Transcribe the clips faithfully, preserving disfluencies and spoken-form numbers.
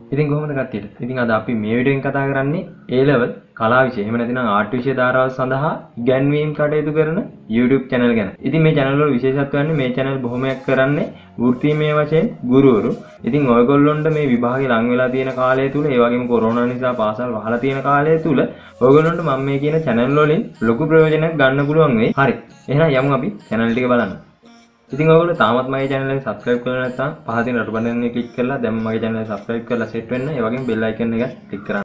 ඉතින් කොහොමද කට්ටියට? ඉතින් අද අපි මේ වීඩියෝෙන් කතා කරන්නේ A level කලා විෂය. එහෙම නැත්නම් ආර්ට් විෂය ධාරාව සඳහා ඉගැන්වීම් කටයුතු කරන YouTube channel ගැන. ඉතින් මේ channel වල විශේෂත්වය වන්නේ මේ channel බොහොමයක් කරන්නේ වෘත්තීමය වශයෙන් ගුරුවරු. ඉතින් ඔයගොල්ලොන්ට මේ විභාගේ ලං වෙලා තියෙන කාලය තුල, ඒ වගේම කොරෝනා නිසා පාසල් වහලා තියෙන කාලය තුල ඔයගොල්ලොන්ට මම මේ කියන channel වලින් ලොකු ප්‍රයෝජනයක් ගන්න පුළුවන් වෙයි. හරි. එහෙනම් යමු අපි channel ටික බලන්න. ඉතින් ඔයගොල්ලෝ තාමත් මගේ channel එක subscribe කරලා නැත්නම් පහතින් රතු බටන් එක click කරලා දැන් මගේ channel එක subscribe කරලා set වෙන්න. ඒ වගේම bell icon එක click කරන්න.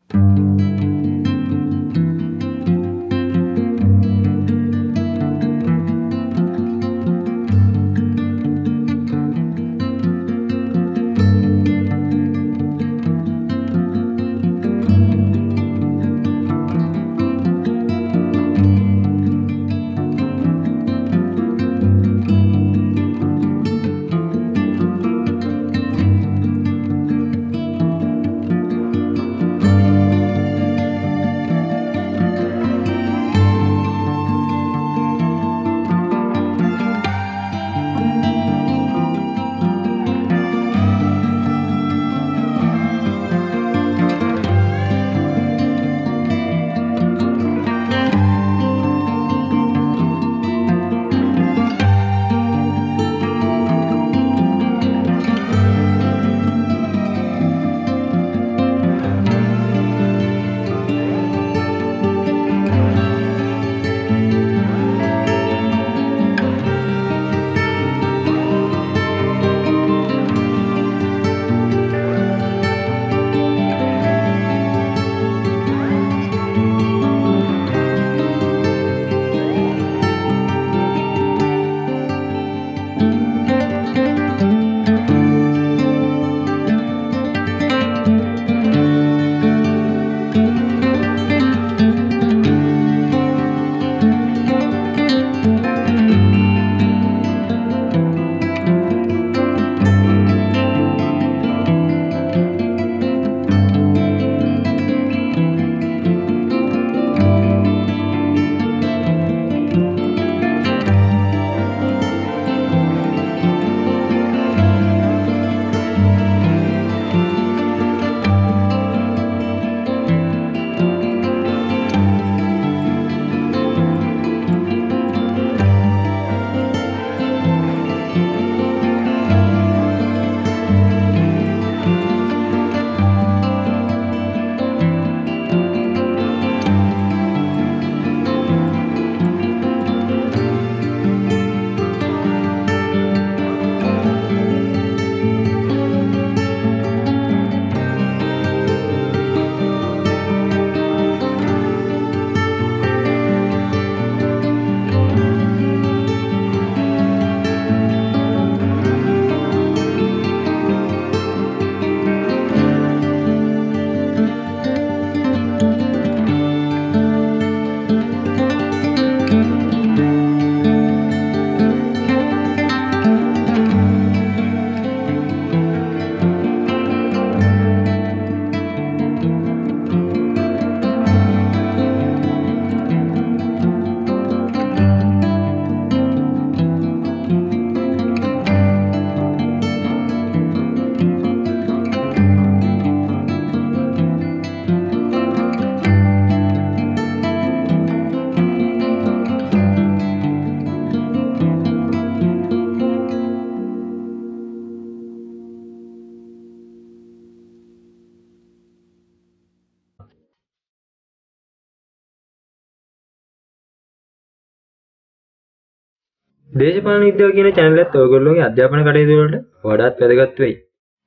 දේශපාලන විද්‍යාව කියන channel එකත් ඔයගොල්ලෝගේ අධ්‍යාපන කටයුතු වලට වඩාත් වැදගත් වෙයි.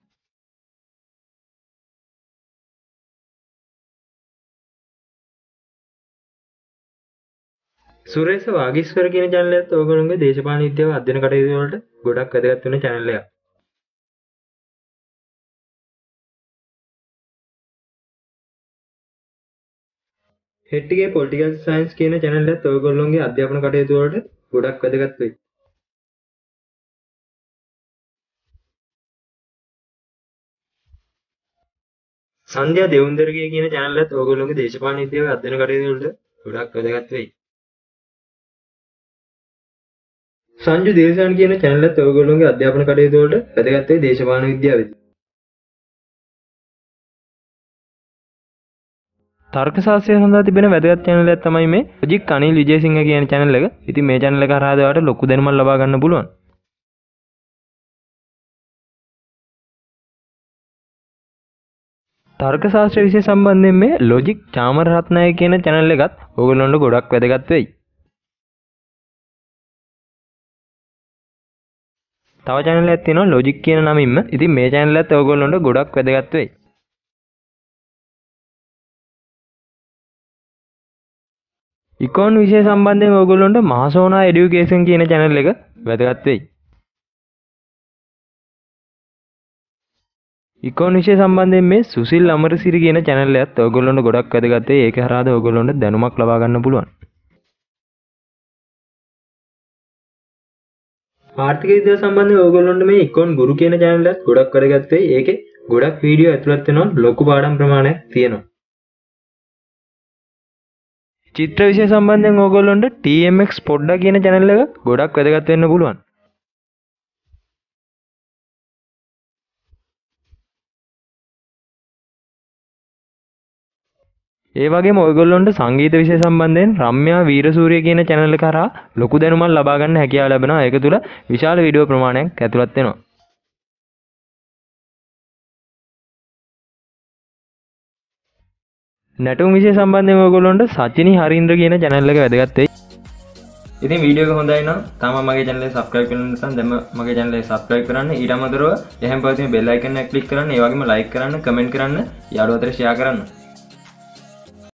සුරේෂ වාගීස්වර කියන channel එකත් ඔයගොල්ලෝගේ දේශපාලන විද්‍යාව අධ්‍යයන කටයුතු වලට ගොඩක් වැදගත් වෙන channel එකක්. හෙට්ටිගේ political science කියන channel එකත් ඔයගොල්ලෝගේ අධ්‍යාපන කටයුතු වලට ගොඩක් වැදගත් වෙයි. සංධ්‍යා දෙවුන්දරගේ කියන channel එකත් ඔයගොල්ලෝගේ දේශපාලන විද්‍යාවේ අධ්‍යයන කටයුතු වලට ගොඩක් වැදගත් වෙයි. සංජු දේශාන් කියන channel එකත් ඔයගොල්ලෝගේ අධ්‍යාපන කටයුතු වලට වැදගත් වෙයි දේශපාලන විද්‍යාවේදී. තර්ක ශාස්ත්‍රය සඳහා තිබෙන වැදගත් channel එකක් තමයි මේ Logic අනිල් විජේසිංහ කියන channel එක. ඉතින් මේ channel එක හරහා ඔයාලට ලොකු දැනුමක් ලබා ගන්න පුළුවන්. තර්ක ශාස්ත්‍ර විෂය සම්බන්ධයෙන් මේ Logic චාමර රත්නායක කියන channel එකත් ඕගොල්ලන්ට ගොඩක් වැදගත් වෙයි. තව channel එකක් තියෙනවා Logic කියන නමින්ම. ඉතින් මේ channel එකත් ඕගොල්ලන්ට ගොඩක් වැදගත් වෙයි. ඉකොන් විෂය සම්බන්ධයෙන් ඕගොල්ලන්ට මහසෝනා এডুকেෂන් කියන channel එක වැදගත් වෙයි. ඉකොන් විෂය සම්බන්ධයෙන් මේ සුසිල් අමරසිරි කියන channel එකත් ඕගොල්ලන්ට ගොඩක් වැදගත් වෙයි. ඒක හරහාද ඕගොල්ලන්ට දැනුමක් ලබා ගන්න පුළුවන්. ආර්ථික විද්‍යාව සම්බන්ධයෙන් ඕගොල්ලන්ට මේ ඉකොන් ගුරු කියන channel එකත් ගොඩක් වැදගත් වෙයි. ඒකේ ගොඩක් වීඩියෝ ඇතුළත් වෙනවා. ලොකු පාඩම් ප්‍රමාණයක් තියෙනවා. චිත්‍ර විෂය සම්බන්ධයෙන් ඕගොල්ලන්ට T M X පොඩ්ඩා කියන channel එක ගොඩක් වැදගත් වෙන්න පුළුවන්. ඒ වගේම ඔයගොල්ලන්ට සංගීත විෂය සම්බන්ධයෙන් රම්‍යා වීරසූරිය කියන channel එක හරහා ලොකු දැනුමක් ලබා ගන්න හැකියාව ලැබෙනවා. ඒක තුල විශාල වීඩියෝ ප්‍රමාණයක් ඇතුළත් වෙනවා. නැටුම් විෂය සම්බන්ධයෙන් ඔයගොල්ලන්ට සචිනි හරින්ද්‍ර කියන channel එක වැදගත් වෙයි. ඉතින් වීඩියෝ එක හොඳයි නම් තාම මගේ channel එක subscribe කරන්න නැත්නම් දැන් මගේ channel එක subscribe කරන්න. ඊට අමතරව එහෙම පස්සේ bell icon එක click කරන්න. ඒ වගේම like කරන්න, comment කරන්න, යාළුවෝ අතර share කරන්න.